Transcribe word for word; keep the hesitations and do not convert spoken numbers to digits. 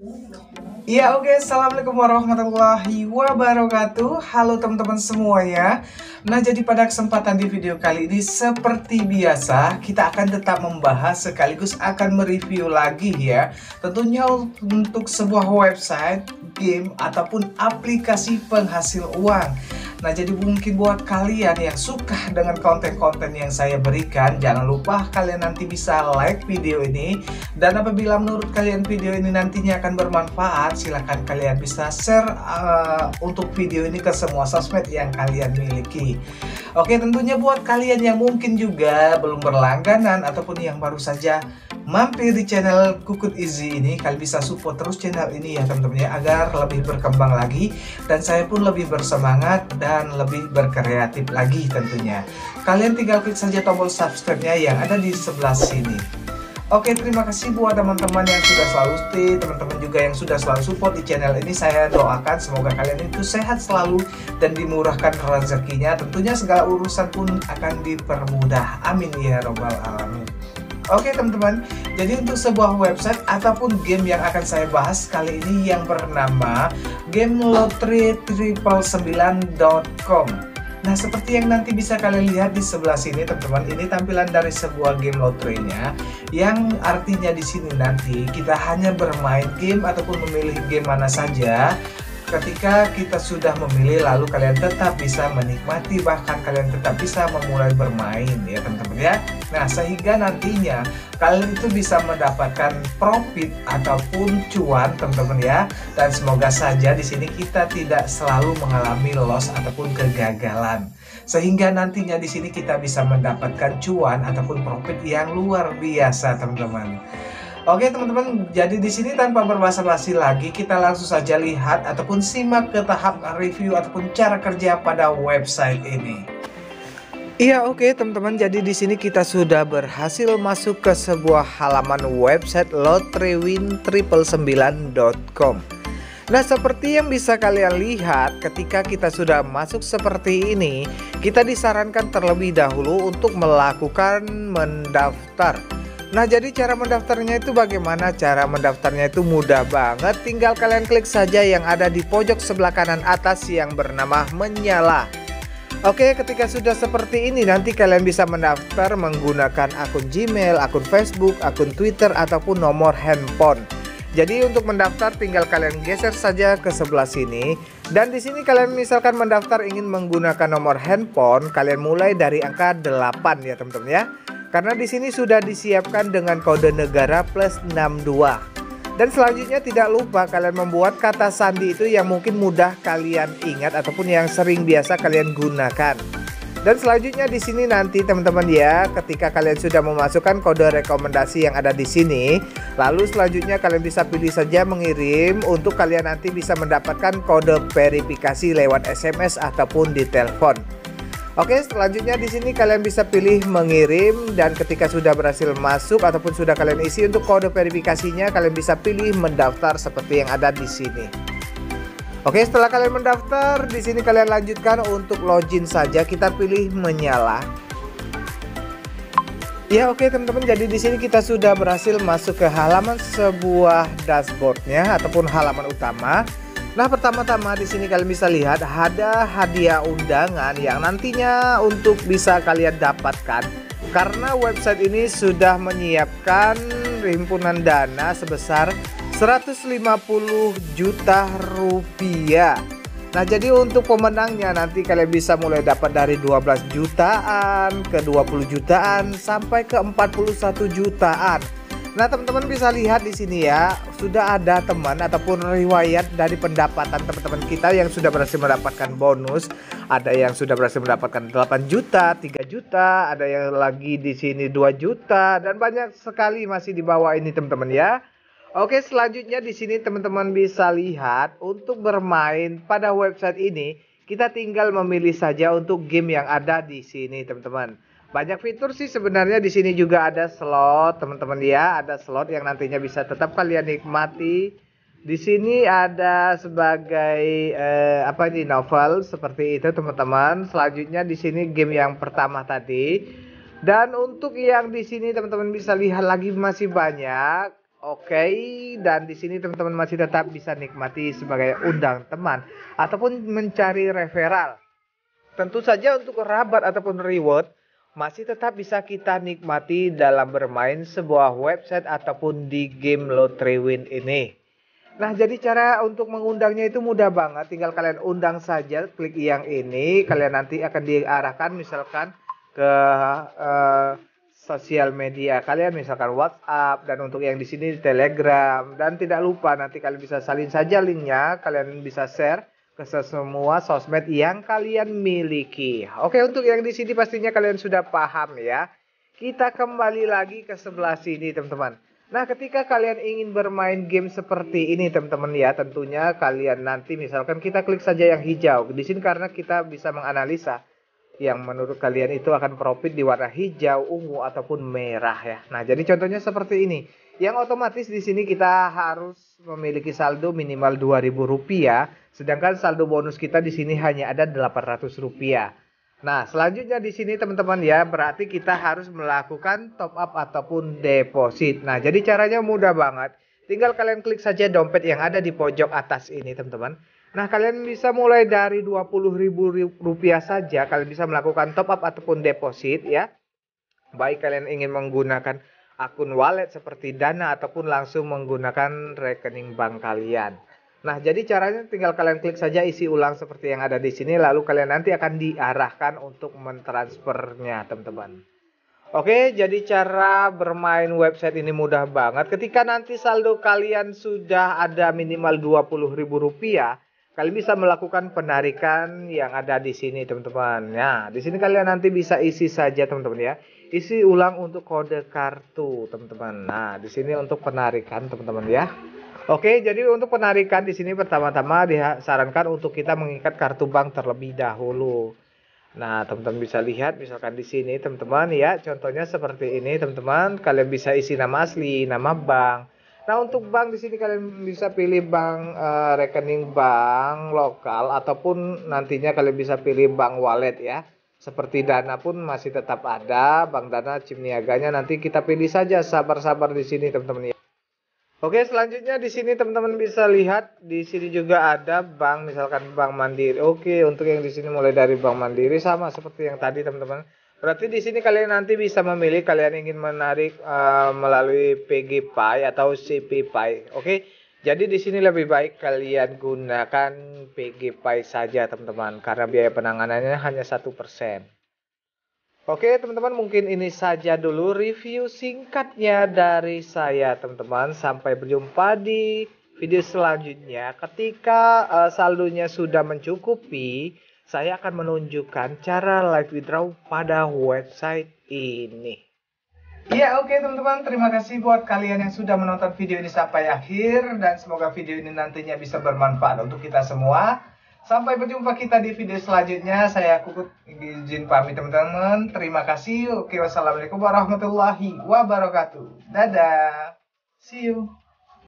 Iya oke, Assalamualaikum warahmatullahi wabarakatuh. Halo teman-teman semuanya. Nah jadi pada kesempatan di video kali ini seperti biasa kita akan tetap membahas sekaligus akan mereview lagi ya. Tentunya untuk sebuah website, game ataupun aplikasi penghasil uang. Nah jadi mungkin buat kalian yang suka dengan konten-konten yang saya berikan, jangan lupa kalian nanti bisa like video ini. Dan apabila menurut kalian video ini nantinya akan bermanfaat, silahkan kalian bisa share uh, untuk video ini ke semua sosmed yang kalian miliki. Oke, tentunya buat kalian yang mungkin juga belum berlangganan ataupun yang baru saja mampir di channel Kukut Easy ini, kalian bisa support terus channel ini ya teman-teman ya, agar lebih berkembang lagi dan saya pun lebih bersemangat dan lebih berkreatif lagi tentunya. Kalian tinggal klik saja tombol subscribe-nya yang ada di sebelah sini. Oke, terima kasih buat teman-teman yang sudah selalu stay, teman-teman juga yang sudah selalu support di channel ini. Saya doakan semoga kalian itu sehat selalu dan dimurahkan rezekinya. Tentunya segala urusan pun akan dipermudah. Amin ya robbal alamin. Oke teman-teman, jadi untuk sebuah website ataupun game yang akan saya bahas kali ini yang bernama game lottery sembilan sembilan dot com. Nah seperti yang nanti bisa kalian lihat di sebelah sini teman-teman, ini tampilan dari sebuah game lotrenya, yang artinya di sini nanti kita hanya bermain game ataupun memilih game mana saja. Ketika kita sudah memilih, lalu kalian tetap bisa menikmati, bahkan kalian tetap bisa memulai bermain ya teman-teman ya. Nah sehingga nantinya kalian itu bisa mendapatkan profit ataupun cuan teman-teman ya. Dan semoga saja di sini kita tidak selalu mengalami loss ataupun kegagalan, sehingga nantinya di sini kita bisa mendapatkan cuan ataupun profit yang luar biasa teman-teman. Oke teman-teman, jadi di sini tanpa berbasa-basi lagi kita langsung saja lihat ataupun simak ke tahap review ataupun cara kerja pada website ini. Iya oke teman-teman, jadi di sini kita sudah berhasil masuk ke sebuah halaman website lottery win sembilan sembilan dot com. Nah seperti yang bisa kalian lihat, ketika kita sudah masuk seperti ini, kita disarankan terlebih dahulu untuk melakukan mendaftar. Nah jadi cara mendaftarnya itu bagaimana? Cara mendaftarnya itu mudah banget, tinggal kalian klik saja yang ada di pojok sebelah kanan atas yang bernama menyala. Oke, ketika sudah seperti ini nanti kalian bisa mendaftar menggunakan akun Gmail, akun Facebook, akun Twitter ataupun nomor handphone. Jadi untuk mendaftar tinggal kalian geser saja ke sebelah sini, dan di sini kalian misalkan mendaftar ingin menggunakan nomor handphone, kalian mulai dari angka delapan ya teman-teman ya. Karena di sini sudah disiapkan dengan kode negara plus enam dua. Dan selanjutnya tidak lupa kalian membuat kata sandi itu yang mungkin mudah kalian ingat ataupun yang sering biasa kalian gunakan. Dan selanjutnya di sini nanti teman-teman ya, ketika kalian sudah memasukkan kode rekomendasi yang ada di sini, lalu selanjutnya kalian bisa pilih saja mengirim untuk kalian nanti bisa mendapatkan kode verifikasi lewat S M S ataupun di telepon. Oke, selanjutnya di sini kalian bisa pilih mengirim, dan ketika sudah berhasil masuk ataupun sudah kalian isi untuk kode verifikasinya, kalian bisa pilih mendaftar seperti yang ada di sini. Oke, setelah kalian mendaftar, di sini kalian lanjutkan untuk login saja, kita pilih menyala. Ya oke teman-teman, jadi di sini kita sudah berhasil masuk ke halaman sebuah dashboardnya ataupun halaman utama. Nah pertama-tama di sini kalian bisa lihat ada hadiah undangan yang nantinya untuk bisa kalian dapatkan, karena website ini sudah menyiapkan himpunan dana sebesar seratus lima puluh juta rupiah. Nah jadi untuk pemenangnya nanti kalian bisa mulai dapat dari dua belas jutaan ke dua puluh jutaan sampai ke empat puluh satu jutaan. Nah teman-teman bisa lihat di sini ya, sudah ada teman ataupun riwayat dari pendapatan teman-teman kita yang sudah berhasil mendapatkan bonus. Ada yang sudah berhasil mendapatkan delapan juta, tiga juta, ada yang lagi di sini dua juta, dan banyak sekali masih di bawah ini teman-teman ya. Oke, selanjutnya di sini teman-teman bisa lihat untuk bermain pada website ini, kita tinggal memilih saja untuk game yang ada di sini teman-teman. Banyak fitur sih sebenarnya, di sini juga ada slot teman-teman ya, ada slot yang nantinya bisa tetap kalian nikmati. Di sini ada sebagai eh, apa ini novel seperti itu teman-teman. Selanjutnya di sini game yang pertama tadi. Dan untuk yang di sini teman-teman bisa lihat lagi masih banyak. Oke, dan di sini teman-teman masih tetap bisa nikmati sebagai undang teman ataupun mencari referral. Tentu saja untuk rabat ataupun reward masih tetap bisa kita nikmati dalam bermain sebuah website ataupun di game Lottery Win ini. Nah, jadi cara untuk mengundangnya itu mudah banget. Tinggal kalian undang saja, klik yang ini. Kalian nanti akan diarahkan misalkan ke uh, sosial media kalian, misalkan WhatsApp, dan untuk yang di sini Telegram. Dan tidak lupa nanti kalian bisa salin saja linknya, kalian bisa share ke semua sosmed yang kalian miliki. Oke, untuk yang di sini pastinya kalian sudah paham ya. Kita kembali lagi ke sebelah sini teman-teman. Nah, ketika kalian ingin bermain game seperti ini teman-teman ya, tentunya kalian nanti misalkan kita klik saja yang hijau. Di sini karena kita bisa menganalisa yang menurut kalian itu akan profit di warna hijau, ungu ataupun merah ya. Nah, jadi contohnya seperti ini. Yang otomatis di sini kita harus memiliki saldo minimal dua ribu rupiah, sedangkan saldo bonus kita di sini hanya ada delapan ratus rupiah. Nah, selanjutnya di sini teman-teman ya, berarti kita harus melakukan top up ataupun deposit. Nah, jadi caranya mudah banget. Tinggal kalian klik saja dompet yang ada di pojok atas ini teman-teman. Nah, kalian bisa mulai dari dua puluh ribu rupiah saja. Kalian bisa melakukan top up ataupun deposit ya. Baik kalian ingin menggunakan akun wallet seperti Dana ataupun langsung menggunakan rekening bank kalian. Nah, jadi caranya tinggal kalian klik saja isi ulang seperti yang ada di sini. Lalu kalian nanti akan diarahkan untuk mentransfernya teman-teman. Oke, jadi cara bermain website ini mudah banget. Ketika nanti saldo kalian sudah ada minimal dua puluh ribu rupiah, kalian bisa melakukan penarikan yang ada di sini teman-teman. Nah, di sini kalian nanti bisa isi saja teman-teman ya. Isi ulang untuk kode kartu teman-teman. Nah, di sini untuk penarikan teman-teman ya. Oke, jadi untuk penarikan di sini pertama-tama disarankan untuk kita mengikat kartu bank terlebih dahulu. Nah, teman-teman bisa lihat misalkan di sini teman-teman ya. Contohnya seperti ini teman-teman. Kalian bisa isi nama asli, nama bank. Nah, untuk bank di sini kalian bisa pilih bank uh, rekening bank lokal ataupun nantinya kalian bisa pilih bank wallet ya. Seperti Dana pun masih tetap ada, Bank Dana chip niaganya nanti kita pilih saja, sabar-sabar di sini teman-teman ya. Oke, selanjutnya di sini teman-teman bisa lihat di sini juga ada bank misalkan Bank Mandiri. Oke, untuk yang di sini mulai dari Bank Mandiri sama seperti yang tadi teman-teman. Berarti di sini kalian nanti bisa memilih kalian ingin menarik uh, melalui P G Pay atau C P Pay. Oke. Jadi di sini lebih baik kalian gunakan P G Pay saja teman-teman karena biaya penanganannya hanya satu persen. Oke, teman-teman, mungkin ini saja dulu review singkatnya dari saya teman-teman. Sampai berjumpa di video selanjutnya. Ketika uh, saldonya sudah mencukupi, saya akan menunjukkan cara live withdraw pada website ini. Ya, oke teman-teman, terima kasih buat kalian yang sudah menonton video ini sampai akhir. Dan semoga video ini nantinya bisa bermanfaat untuk kita semua. Sampai berjumpa kita di video selanjutnya. Saya Kukut izin pamit teman-teman. Terima kasih. Oke, wassalamualaikum warahmatullahi wabarakatuh. Dadah. See you.